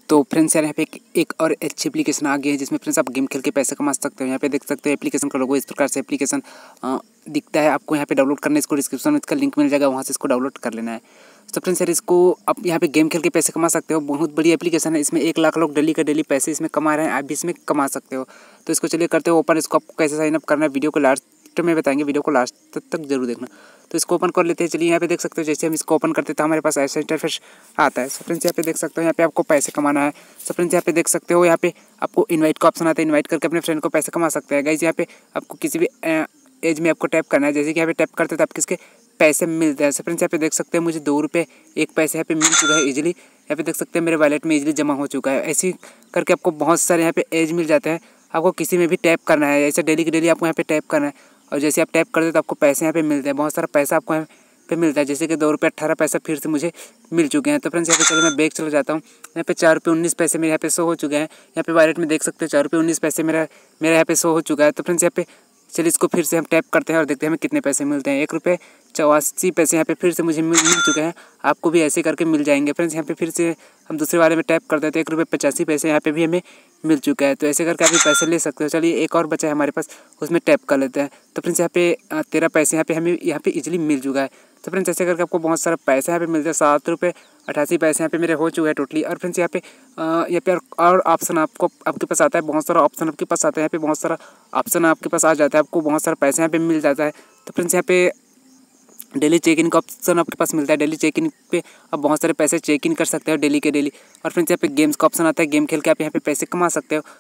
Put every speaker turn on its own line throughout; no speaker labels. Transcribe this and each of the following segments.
तो फ्रेंड्स यार यहाँ पे एक और अच्छी एप्लीकेशन आ गई है जिसमें फ्रेंड्स आप गेम खेल के पैसे कमा सकते हो। यहाँ पे देख सकते हो एप्लीकेशन का लोगो इस प्रकार से एप्लीकेशन दिखता है। आपको यहाँ पे डाउनलोड करना है, इसको डिस्क्रिप्शन में इसका लिंक मिल जाएगा, वहाँ से इसको डाउनलोड कर लेना है। तो फ्रेंड्स यार इसको आप यहाँ पे गेम खेल के पैसे कमा सकते हो। बहुत बड़ी एप्लीकेशन है, इसमें 1 लाख लोग डेली का डेली पैसे इसमें कमा रहे हैं, आप भी इसमें कमा सकते हो। तो इसको चलिए करते हो ओपन। इसको आपको कैसे साइन अप करना है वीडियो को लास्ट में बताएंगे, वीडियो को लास्ट तक जरूर देखना। तो इसको ओपन कर लेते हैं। चलिए यहाँ पे देख सकते हो जैसे हम इसको ओपन करते हैं तो हमारे पास ऐसा इंटरफेस आता है। सो फ्रेंड्स यहाँ पे देख सकते हो यहाँ पे आपको पैसे कमाना है। सो फ्रेंड्स यहाँ पे देख सकते हो यहाँ पे आपको इनवाइट का ऑप्शन आता है, इनवाइट करके अपने फ्रेंड को पैसे कमा सकते हैं। गाइस यहाँ पे आपको किसी भी एज में आपको टैप करना है, जैसे कि यहाँ पे टैप करते तो आप किसके पैसे मिलते हैं। सो फ्रेंड्स यहाँ पे देख सकते हैं मुझे 2 रुपये 1 पैसे यहाँ पे मिल चुका है इजीली। यहाँ पे देख सकते हैं मेरे वॉलेट में इजीली जमा हो चुका है। ऐसे करके आपको बहुत सारे यहाँ पे एज मिल जाते हैं। आपको किसी में भी टैप करना है, ऐसे डेली की डेली आपको यहाँ पे टैप करना है और जैसे आप टैप करते हैं तो आपको पैसे यहाँ पे मिलते हैं। बहुत सारा पैसा आपको यहाँ पे मिलता है, जैसे कि 2 रुपये 18 पैसा फिर से मुझे मिल चुके हैं। तो फ्रेंड्स यहाँ पे चलो मैं बैक चला जाता हूँ। यहाँ पे 4 रुपये 19 पैसे मेरे यहाँ पे शो हो चुके हैं। यहाँ पे वॉलेट में देख सकते हो 4 रुपये 19 पैसे मेरा यहाँ पे शो हो चुका है। तो फ्रेंड्स यहाँ पे चलिए इसको फिर से हम टैप करते हैं और देखते हैं हमें कितने पैसे मिलते हैं। 1 रुपये 84 पैसे यहाँ पे फिर से मुझे मिल चुके हैं। आपको भी ऐसे करके मिल जाएंगे। फ्रेंड्स यहाँ पे फिर से हम दूसरे वाले में टैप करते हैं तो 1 रुपये 85 पैसे यहाँ पे भी हमें मिल चुका है। तो ऐसे करके आप भी पैसे ले सकते हो। चलिए एक और बचा है हमारे पास, उसमें टैप कर लेते हैं। तो फ्रेंड्स यहाँ पे 13 पैसे यहाँ पे हमें यहाँ पे इजीली मिल चुका है। तो फ्रेंड्स ऐसे करके आपको बहुत सारा पैसा यहाँ पे मिलता है। 7 रुपये 88 पैसे यहाँ पे मेरे हो चुके हैं टोटली। और फ्रेंड्स यहाँ पे और ऑप्शन आपके पास आता है, बहुत सारा ऑप्शन आपके पास आता है। यहाँ पे बहुत सारा ऑप्शन आपके पास आ जाता है, आपको बहुत सारा पैसा यहाँ पे मिल जाता है। तो फ्रेंड्स यहाँ पे डेली चेक इन का ऑप्शन आपके पास मिलता है। डेली चेक इन पे आप बहुत सारे पैसे चेक इन कर सकते हो डेली के डेली। और फ्रेंड्स यहाँ पे गेम्स का ऑप्शन आता है, गेम खेल के आप यहाँ पे पैसे कमा सकते हो।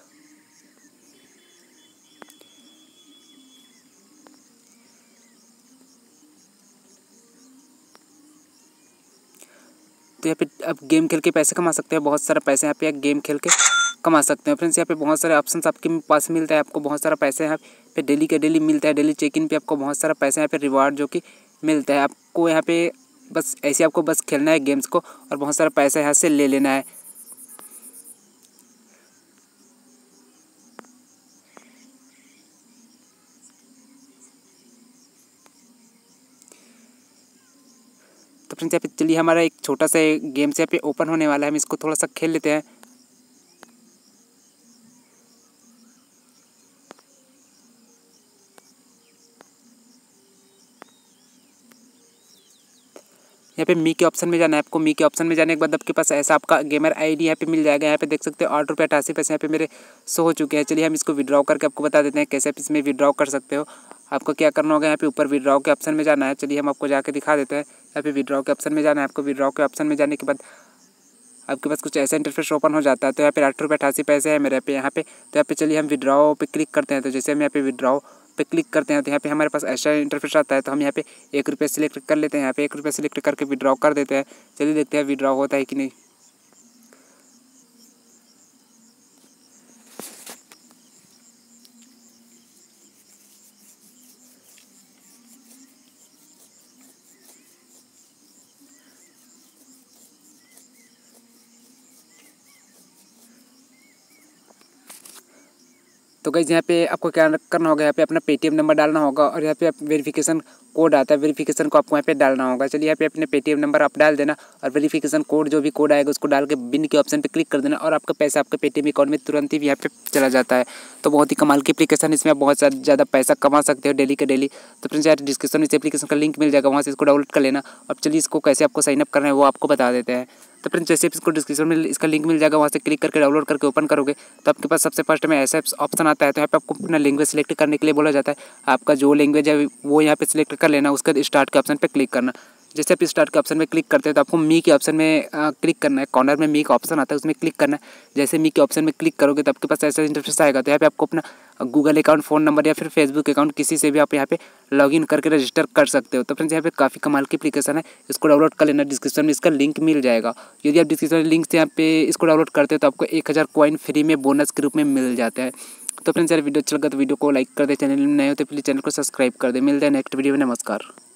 तो यहाँ पे आप गेम खेल के पैसे कमा सकते हो, बहुत सारा पैसे यहाँ पे गेम खेल के कमा सकते हैं। फ्रेंड्स यहाँ पे बहुत सारे ऑप्शंस आपके पास मिलता है, आपको बहुत सारा पैसा यहाँ पे डेली के डेली मिलता है। डेली चेक इन पे आपको बहुत सारा पैसा यहाँ पे रिवार्ड जो कि मिलता है। आपको यहाँ पे बस ऐसे आपको बस खेलना है गेम्स को और बहुत सारा पैसा यहाँ से ले लेना है। तो फ्रेंड्स यहाँ पे चलिए हमारा एक छोटा सा गेम से यहाँ पे ओपन होने वाला है, हम इसको थोड़ा सा खेल लेते हैं। यहाँ पे मी के ऑप्शन में जाना है आपको। मी के ऑप्शन में जाने के बाद आपके पास ऐसा आपका गेमर आईडी यहाँ पे मिल जाएगा। यहाँ पे देख सकते हो 8 रुपये 88 पैसे यहाँ पे मेरे शो हो चुके हैं। चलिए हम इसको विड्रॉ करके आपको बता देते हैं कैसे आप इसमें विड्रॉ कर सकते हो। आपको क्या करना होगा, यहाँ पे ऊपर विड्रॉ के ऑप्शन में जाना है। चलिए हम आपको जाके दिखा देते हैं। यहाँ पे विड्रॉ के ऑप्शन में जाना है आपको। विड्रॉ के ऑप्शन में जाने के बाद आपके पास कुछ ऐसा इंटरफेस ओपन हो जाता है। तो यहाँ पे 8 रुपये 88 पैसे है मेरे पे यहाँ पे। तो यहाँ पे चलिए हम विड्रॉ पे क्लिक करते हैं। तो जैसे हम यहाँ पे विड्रॉ पे क्लिक करते हैं तो यहाँ पे हमारे पास ऐसा इंटरफेस आता है। तो हम यहाँ पे 1 रुपये सिलेक्ट कर लेते हैं। यहाँ पे 1 रुपये सिलेक्ट करके विड्रॉ कर देते हैं। चलिए देखते हैं विड्रॉ होता है कि नहीं। तो गाइस यहाँ पे आपको क्या करना होगा, यहाँ पे अपना पेटीएम नंबर डालना होगा और यहाँ पे आप वेरिफिकेशन कोड आता है, वेरिफिकेशन को आपको यहाँ पे डालना होगा। चलिए यहाँ पे अपने पेटीएम नंबर आप डाल देना और वेरिफिकेशन कोड जो भी कोड आएगा उसको डाल के बिन के ऑप्शन पे क्लिक कर देना और आपका पैसा आपके पेटीएम अकाउंट में तुरंत ही यहाँ पे चला जाता है। तो बहुत ही कमाल की एप्लीकेशन, इसमें आप बहुत ज़्यादा पैसा कमा सकते हो डेली के डेली। तो फ्रेंड्स यार डिस्क्रिप्शन में इस एप्लीकेशन का लिंक मिल जाएगा, वहाँ से इसको डाउनलोड कर लेना। अब चलिए इसको कैसे आपको साइन अप करना है वो आपको बता देते हैं। तो फ्रेंड्स जैसे इसको डिस्क्रिप्शन में इसका लिंक मिल जाएगा, वहाँ से क्लिक करके डाउनलोड करके ओपन करोगे तो आपके पास सबसे फर्स्ट में ऐसा ऑप्शन आता है। तो यहाँ पे आपको अपना लैंग्वेज सेलेक्ट करने के लिए बोला जाता है। आपका जो लैंग्वेज है वो यहाँ पे सिलेक्ट कर लेना, उसके बाद स्टार्ट के ऑप्शन पे क्लिक करना। जैसे आप स्टार्ट के ऑप्शन में क्लिक करते हैं तो आपको मी के ऑप्शन में क्लिक करना है। कॉर्नर में मी का ऑप्शन आता है, उसमें क्लिक करना है। जैसे मी के ऑप्शन में क्लिक करोगे तो आपके पास ऐसा इंटरफेस आएगा। तो यहाँ पे आपको अपना गूगल अकाउंट, फ़ोन नंबर या फिर फेसबुक अकाउंट किसी से भी आप यहाँ पे लॉगिन करके रजिस्टर कर सकते हो। तो फ्रेंड्स यहाँ पे काफ़ी कमाल की एप्लीकेशन है, इसको डाउनलोड कर लेना। डिस्क्रिप्शन में इसका लिंक मिल जाएगा। यदि आप डिस्क्रिप्शन लिंक से यहाँ पे इसको डाउनलोड करते हो तो आपको 1000 कॉइन फ्री में बोनस के रूप में मिल जाता है। तो फ्रेंड्स यार वीडियो अच्छा लगा तो वीडियो को लाइक कर दे, चैनल में नए हो तो प्लीज़ चैनल को सब्सक्राइब कर दे। मिलते हैं नेक्स्ट वीडियो में, नमस्कार।